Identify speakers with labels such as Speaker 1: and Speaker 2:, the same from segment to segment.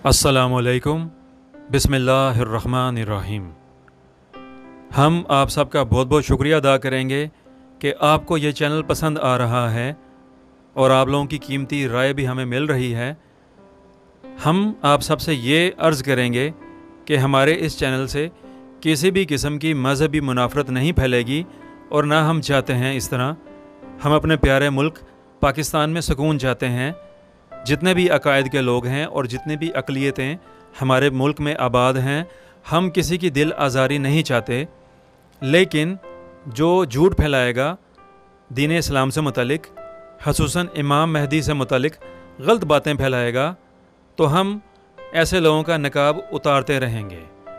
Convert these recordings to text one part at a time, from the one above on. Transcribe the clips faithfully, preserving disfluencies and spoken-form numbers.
Speaker 1: अस्सलामुअलैकुम, बिस्मिल्लाहिर्रहमानिर्रहीम। हम आप सबका बहुत बहुत शुक्रिया अदा करेंगे कि आपको ये चैनल पसंद आ रहा है और आप लोगों की कीमती राय भी हमें मिल रही है। हम आप सबसे ये अर्ज़ करेंगे कि हमारे इस चैनल से किसी भी किस्म की मज़हबी मुनाफरत नहीं फैलेगी और ना हम चाहते हैं इस तरह। हम अपने प्यारे मुल्क पाकिस्तान में सुकून चाहते हैं। जितने भी अकायद के लोग हैं और जितनी भी अक़लियतें हमारे मुल्क में आबाद हैं, हम किसी की दिल आज़ारी नहीं चाहते। लेकिन जो झूठ फैलाएगा दीन इस्लाम से मुतल्लिक, ख़ुसूसन इमाम मेहदी से मुतल्लिक गलत बातें फैलाएगा, तो हम ऐसे लोगों का नकाब उतारते रहेंगे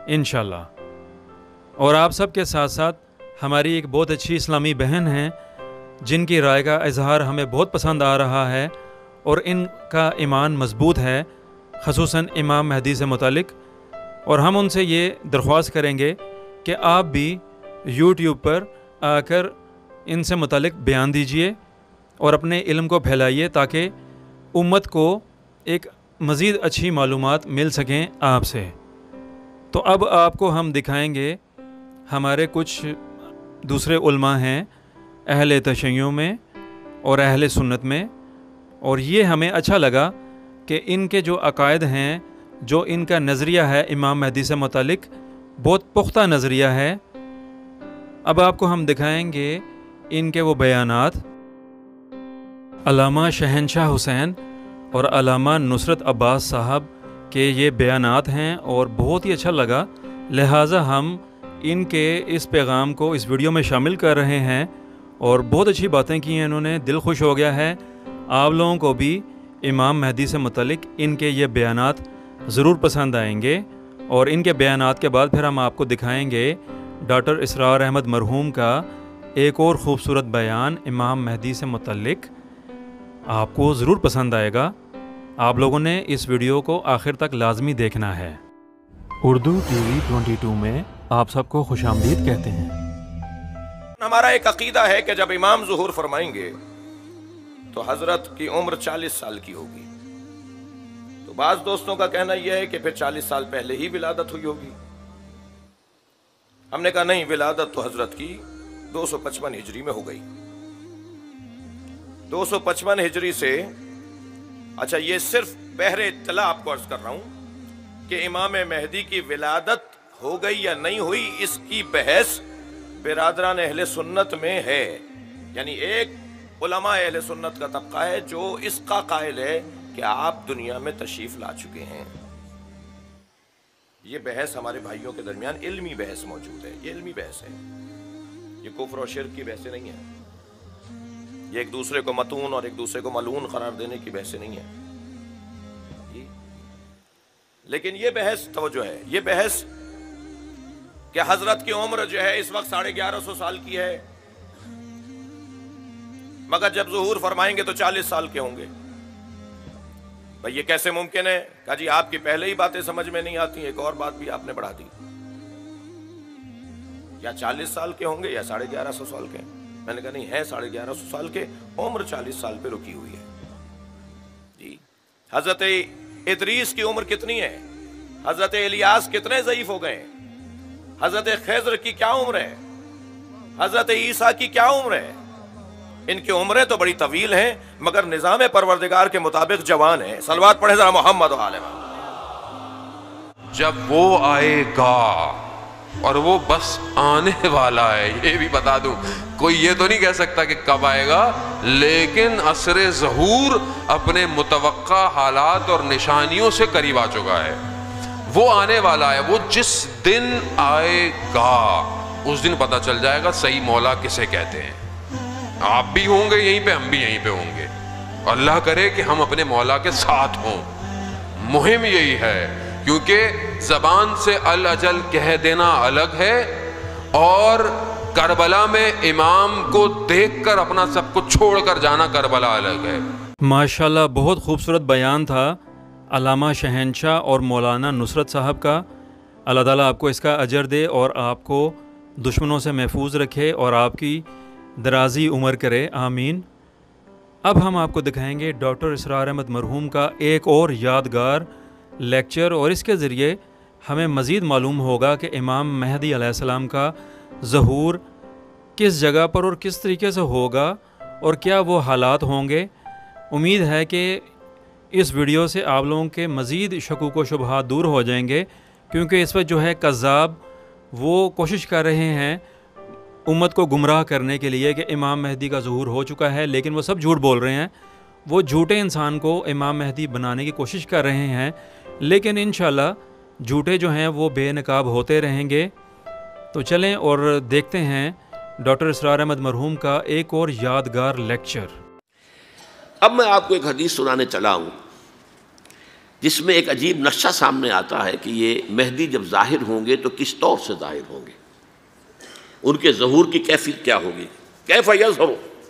Speaker 1: इंशाअल्लाह। और आप सब के साथ साथ हमारी एक बहुत अच्छी इस्लामी बहन हैं जिनकी राय का इजहार हमें बहुत पसंद आ रहा है और इनका ईमान मजबूत है, ख़ुसूसन इमाम मेहदी से मुतल्लिक। और हम उनसे ये दरख्वास्त करेंगे कि आप भी यूट्यूब पर आकर इनसे मुतल्लिक बयान दीजिए और अपने इल्म को फैलाइए ताकि उम्मत को एक मज़ीद अच्छी मालूमात मिल सकें आपसे। तो अब आपको हम दिखाएंगे हमारे कुछ दूसरे उलमा हैं अहले तशय्युं में और अहले सुन्नत में, और ये हमें अच्छा लगा कि इनके जो अकायद हैं, जो इनका नज़रिया है इमाम मेहदी से मुतालिक, बहुत पुख्ता नज़रिया है। अब आपको हम दिखाएंगे इनके वो बयानात। अल्लामा शहनशाह हुसैन और अल्लामा नुसरत अब्बास साहब के ये बयानात हैं और बहुत ही अच्छा लगा, लिहाजा हम इनके इस पैगाम को इस वीडियो में शामिल कर रहे हैं। और बहुत अच्छी बातें की हैं इन्होंने, दिल खुश हो गया है। आप लोगों को भी इमाम मेहदी से मुतल्लिक इनके ये बयानात ज़रूर पसंद आएंगे। और इनके बयानात के बाद फिर हम आपको दिखाएंगे डॉक्टर इसरार अहमद मरहूम का एक और ख़ूबसूरत बयान इमाम मेहदी से मुतल्लिक। आपको ज़रूर पसंद आएगा। आप लोगों ने इस वीडियो को आखिर तक लाजमी देखना है। उर्दू टीवी बाईस में आप सबको खुशामदीद कहते हैं।
Speaker 2: हमारा एक अकीदा है कि जब इमाम ज़ुहूर फरमाएंगे तो हजरत की उम्र चालीस साल की होगी। तो बाज़ दोस्तों का कहना यह है कि फिर चालीस साल पहले ही विलादत हुई होगी। हमने कहा नहीं, विलादत तो हजरत की दो सौ पचपन हिजरी में हो गई। दो सौ पचपन हिजरी से, अच्छा ये सिर्फ बहरे इत्तला आपको अर्ज कर रहा हूं कि इमाम मेहदी की विलादत हो गई या नहीं हुई, इसकी बहस बिरादरान अहले सुन्नत में है। यानी एक उलमा अहले सुन्नत का तबका है जो इसका कायल है कि आप दुनिया में तशरीफ ला चुके हैं। ये बहस हमारे भाइयों के दरमियान इल्मी बहस मौजूद है। ये इल्मी बहस है, ये कुफ्र और शिर्क की बहसें नहीं है। ये एक दूसरे को मतून और एक दूसरे को मलून करार देने की बहसें नहीं है। ये लेकिन ये बहस तवज्जो है, ये बहस कि हजरत की उम्र जो है इस वक्त साढ़े ग्यारह सौ साल की है, मगर जब ज़ुहूर फरमाएंगे तो चालीस साल के होंगे। भाई ये कैसे मुमकिन है? कहा जी आपकी पहले ही बातें समझ में नहीं आती, एक और बात भी आपने बढ़ा दी। या चालीस साल के होंगे या साढ़े ग्यारह सौ साल के। मैंने कहा नहीं है, साढ़े ग्यारह सौ साल के, उम्र चालीस साल पे रुकी हुई है जी। हजरत इदरीस की उम्र कितनी है? हजरत इलियास कितने ज़ईफ हो गए? हजरत खैज़र की क्या उम्र है? हजरत ईसा की क्या उम्र है? इनकी उम्रें तो बड़ी तवील हैं मगर निज़ाम परवरदिगार के मुताबिक जवान है। सलवात पढ़े जरा मोहम्मद व आले मोहम्मद।
Speaker 3: जब वो आएगा, और वो बस आने वाला है, ये भी बता दूं, कोई ये तो नहीं कह सकता कि कब आएगा, लेकिन असरे ज़हूर अपने मुतवक्का हालात और निशानियों से करीब आ चुका है। वो आने वाला है। वो जिस दिन आएगा उस दिन पता चल जाएगा सही मौला किसे कहते हैं। आप भी होंगे यहीं पे, हम भी यहीं पे होंगे। अल्लाह करे कि हम अपने मौला के साथ हों। मुहिम यही है, क्योंकि जबान से अल अजल कह देना अलग है और करबला में इमाम को देखकर अपना सब कुछ छोड़कर जाना करबला अलग है।
Speaker 1: माशाल्लाह, बहुत खूबसूरत बयान था अल्लामा शहनशाह और मौलाना नुसरत साहब का। अल्लाह ताला आपको इसका अजर दे और आपको दुश्मनों से महफूज रखे और आपकी दराजी उम्र करे, आमीन। अब हम आपको दिखाएंगे डॉक्टर इसरार अहमद मरहूम का एक और यादगार لیکچر، اور اس کے ذریعے ہمیں مزید معلوم ہوگا کہ امام مہدی علیہ السلام کا ظہور کس جگہ پر اور کس طریقے سے ہوگا اور کیا وہ حالات ہوں گے۔ امید ہے کہ اس ویڈیو سے آپ لوگوں کے مزید شکوک و شبہات دور ہو جائیں گے، کیونکہ اس وقت جو ہے کذاب وہ کوشش کر رہے ہیں امت کو گمراہ کرنے کے لیے کہ امام مہدی کا ظہور ہو چکا ہے، لیکن وہ سب جھوٹ بول رہے ہیں۔ وہ جھوٹے انسان کو امام مہدی بنانے کی کوشش کر رہے ہیں، لیکن انشاءاللہ جھوٹے جو ہیں وہ بے نقاب ہوتے رہیں گے۔ تو چلیں اور دیکھتے ہیں ڈاکٹر اسرار احمد مرحوم کا ایک اور یادگار لیکچر۔
Speaker 4: اب میں آپ کو ایک حدیث سنانے چلا ہوں جس میں ایک عجیب نقشہ سامنے آتا ہے کہ یہ مہدی جب ظاہر ہوں گے تو کس طور سے ظاہر ہوں گے، ان کے ظہور کی کیفیت کیا ہوگی، کیف یظہر۔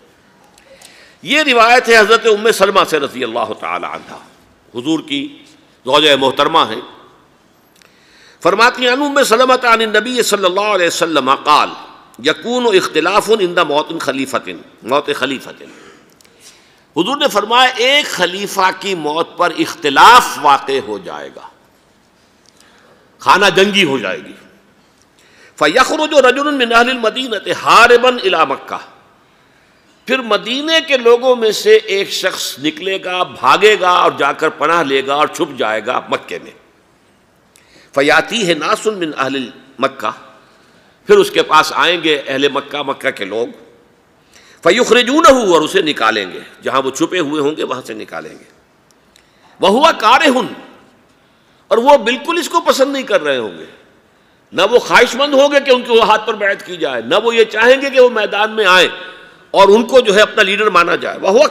Speaker 4: یہ روایت ہے حضرت ام سلمہ سے رضی اللہ تعالی عنہا، حضور کی زوجہ محترمہ ہیں، فرماتی ہیں ام سلمہ عن النبی صلی اللہ علیہ وسلم قال یکون اختلاف عند موت خلیفۃ، موت خلیفۃ، حضور نے فرمایا ایک خلیفہ کی موت پر اختلاف واقع ہو جائے گا، خانہ جنگی ہو جائے گی۔ فَيَخْرُجُ رَجُلٌ مِّنْ أَهْلِ الْمَدِينَةِ حَارِبًا إِلَى مَكَّةَ، پھر مدینے کے لوگوں میں سے ایک شخص نکلے گا، بھاگے گا اور جا کر پناہ لے گا اور چھپ جائے گا مکے میں۔ فَيَأْتِيهِ نَاسٌ مِّنْ أَهْلِ مَكَّةِ، پھر اس کے پاس آئیں گے اہل مکہ، مکہ کے لوگ، فَيُخْرِجُونَهُ، اور اسے نکالیں گے، جہاں وہ چھپے ہوئے ہوں گے وہاں سے نکالیں گے۔ وَهُوَ كَارِهٌ، اور وہ بالکل اس کو پسند نہیں کر رہے ہوں گے، نہ وہ خواہش مند ہوں گے کہ ان کے ہاتھ پر بیعت کی جائے، نہ وہ یہ چاہیں گے کہ وہ میدان میں آئیں اور ان کو جو ہے اپنا لیڈر مانا جائے۔ وَهُوَ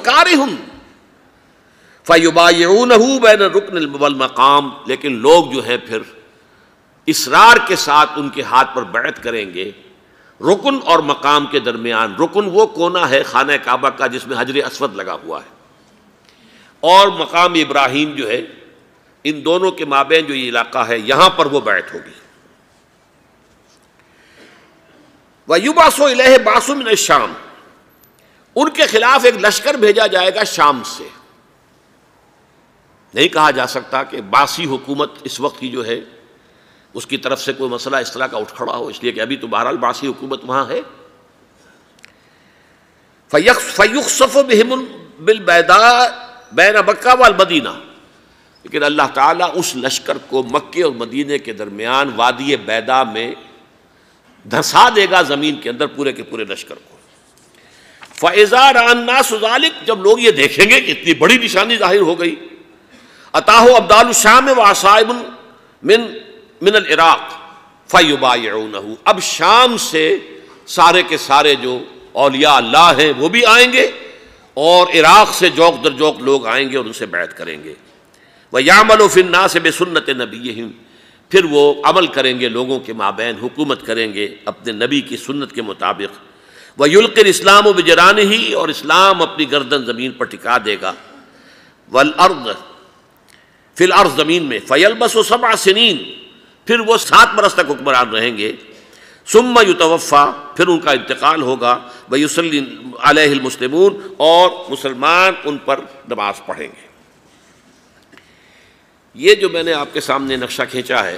Speaker 4: كَارِهٌ فَيُبَايِعُونَهُ بَيْنَ الرُّكْنِ وَالْمَقَامِ، لیکن لوگ جو ہے پھر اصرار کے ساتھ ان کے ہاتھ پر بیعت کریں گے رکن اور مقام کے درمیان۔ رکن وہ کونا ہے خانہ کعبہ کا جس میں حجر اسود لگا ہوا ہے، اور مقام ابراہیم جو ہے، ان دونوں کے مابین جو یہ علاقہ ہے یہاں پر وہ بیعت ہوگی۔ وَيُبْعَثُ إِلَيْهِ بَعْثٌ مِّنَ الشَّامِ، ان کے خلاف ایک لشکر بھیجا جائے گا شام سے۔ نہیں کہا جا سکتا کہ باسی حکومت اس وقت کی جو ہے اس کی طرف سے کوئی مسئلہ اس طرح کا اٹھ کھڑا ہو، اس لیے کہ ابھی تو بہرحال باسی حکومت وہاں ہے۔ فَيُخْسَفُ بِهِمُ بِالْبَيْضَاءِ بَيْنَ مَكَّةَ وَالْمَدِينَةِ، لیکن اللہ تعالیٰ اس لشکر کو مکے اور مدینے کے درمیان وادی بیضاء میں دھسا دے گا، زمین کے اندر پورے کے پورے لشکر کو۔ فَإِذَا رَأَى النَّاسُ ذَلِكَ، جب لوگ یہ دیکھیں گے کہ اتنی بڑی نشانی ظاہر ہو گئی، أَتَاهُ أَبْدَالُ الشَّامِ وَعَصَائِبٌ مِّن من العراق فَيُبَايِعُونَهُ، اب شام سے سارے کے سارے جو اولیاء اللہ ہیں وہ بھی آئیں گے، اور عراق سے جوق در جوق لوگ آئیں گے اور ان سے بیعت کریں گے۔ وَيَعْمَلُ فِي النَّاسِ بِسُنَّةِ نَبِيِّهِمْ، پھر وہ عمل کریں گے لوگوں کے مابین، حکومت کریں گے اپنے نبی کی سنت کے مطابق۔ وَيُلْقِي الْإِسْلَامُ بِجَرَانِهِ، اور اسلام اپنی گردن زمین پر ٹکا دے گا۔ وَالْأَرْض فِي الْأَرْض، زمین میں۔ فَيَلْبَسُ سَبْعَ سِنِينَ، پھر وہ سات برس تک حکمران رہیں گے۔ ثُمَّ يُتَوَفَّى، پھر ان کا انتقال ہوگا۔ وَيُصَلِّي عَلَيْهِ الْمُسْلِمُونَ، اور مسلمان ان پر نماز پڑھیں گے۔ یہ جو میں نے آپ کے سامنے نقشہ کھینچا ہے،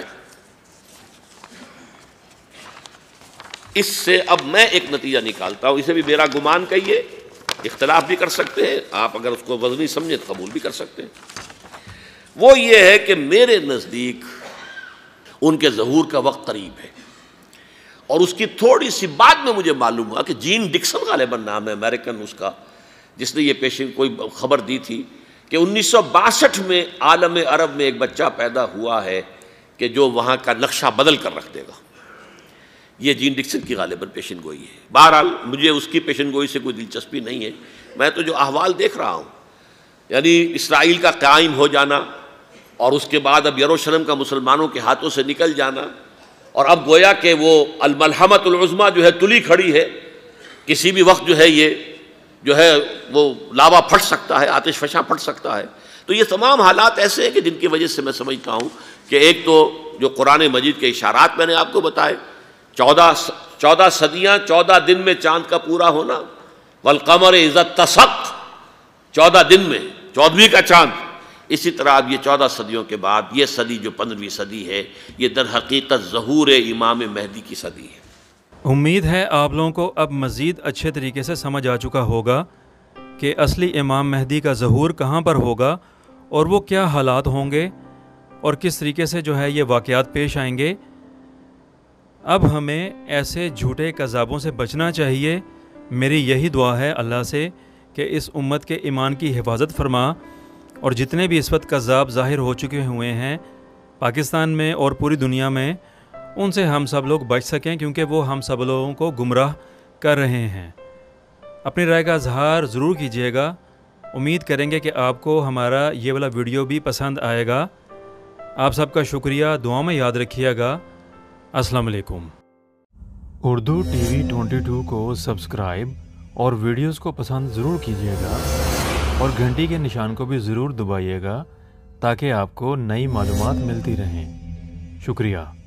Speaker 4: اس سے اب میں ایک نتیجہ نکالتا ہوں، اسے بھی میرا گمان کہیے، اختلاف بھی کر سکتے ہیں آپ، اگر اس کو وزنی سمجھیں تو قبول بھی کر سکتے ہیں۔ وہ یہ ہے کہ میرے نزدیک ان کے ظہور کا وقت قریب ہے، اور اس کی تھوڑی سی بعد میں مجھے معلوم ہوا کہ جین ڈکسن غالباً نام ہے امریکن اس کا، جس نے یہ پیشن کوئی خبر دی تھی کہ انیس سو باسٹھ میں عالم عرب میں ایک بچہ پیدا ہوا ہے کہ جو وہاں کا نقشہ بدل کر رکھ دے گا۔ یہ جین ڈکسن کی غالباً پیشن گوئی ہے۔ بہرحال مجھے اس کی پیشن گوئی سے کوئی دلچسپی نہیں ہے، میں تو جو احوال دیکھ رہا ہوں، یعنی اسرائیل کا قائم ہو جانا، اور اس کے بعد اب یروشلم کا مسلمانوں کے ہاتھوں سے نکل جانا، اور اب گویا کہ وہ الملحمۃ العظمیٰ جو ہے تلی کھڑی ہے، کسی بھی وقت جو ہے یہ جو ہے وہ لاوا پھٹ سکتا ہے، آتش فشاں پھٹ سکتا ہے۔ تو یہ تمام حالات ایسے ہیں کہ جن کی وجہ سے میں سمجھتا ہوں کہ ایک تو جو قرآن مجید کے اشارات میں نے آپ کو بتائے، چودہ چودہ صدیاں، چودہ دن میں چاند کا پورا ہونا، والقمر اذا اتسق، چودہ دن میں چودھویں کا چاند، اسی طرح اب یہ چودہ صدیوں کے بعد یہ صدی جو پندرہویں صدی ہے، یہ در حقیقت ظہور امام مہدی کی صدی ہے۔
Speaker 1: امید ہے آپ لوگوں کو اب مزید اچھے طریقے سے سمجھ آ چکا ہوگا کہ اصلی امام مہدی کا ظہور کہاں پر ہوگا اور وہ کیا حالات ہوں گے اور کس طریقے سے جو ہے یہ واقعات پیش آئیں گے۔ اب ہمیں ایسے جھوٹے کذابوں سے بچنا چاہیے۔ میری یہی دعا ہے اللہ سے کہ اس امت کے ایمان کی حفاظت فرما، اور جتنے بھی اس وقت کذاب ظاہر ہو چکے ہوئے ہیں پاکستان میں اور پوری دنیا میں، ان سے ہم سب لوگ بچ سکیں، کیونکہ وہ ہم سب لوگوں کو گمراہ کر رہے ہیں۔ اپنی رائے کا اظہار ضرور کیجیے گا۔ امید کریں گے کہ آپ کو ہمارا یہ والا ویڈیو بھی پسند آئے گا۔ آپ سب کا شکریہ، دعاؤں میں یاد رکھیے گا۔ السلام علیکم۔ Urdu T V twenty two کو سبسکرائب اور ویڈیوز کو پسند ضرور کیجیے گا، اور گھنٹی کے نشان کو بھی ضرور دبائیے گا تاکہ آپ کو نئی معلومات ملتی رہیں۔ شکریہ۔